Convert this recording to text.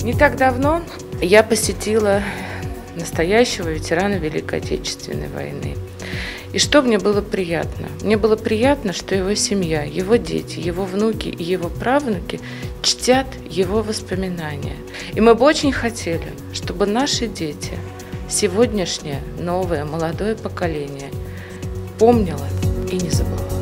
Не так давно я посетила настоящего ветерана Великой Отечественной войны. И что мне было приятно? Мне было приятно, что его семья, его дети, его внуки и его правнуки чтят его воспоминания. И мы бы очень хотели, чтобы наши дети, сегодняшнее новое молодое поколение помнило и не забывало.